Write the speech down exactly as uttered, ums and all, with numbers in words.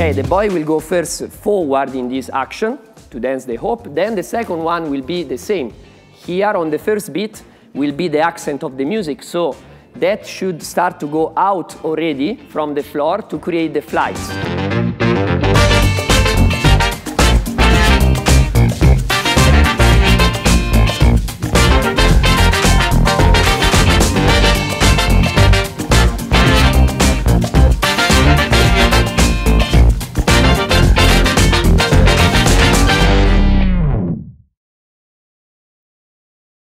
Okay, the boy will go first forward in this action to dance the hop, then the second one will be the same. Here on the first beat will be the accent of the music, so that should start to go out already from the floor to create the flights.